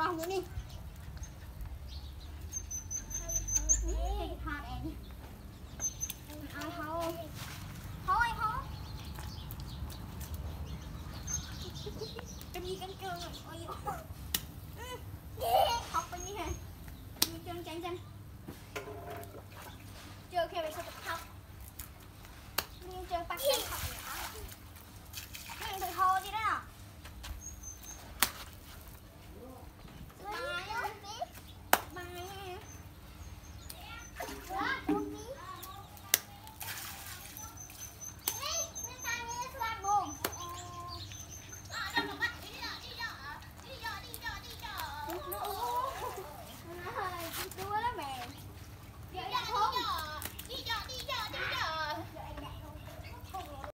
rong nữa đi hạt em ai thôi thôi thôi cái gì căng cương rồi học bên như thế như chân chân chân chưa khi bị sao học như chân bắt chân học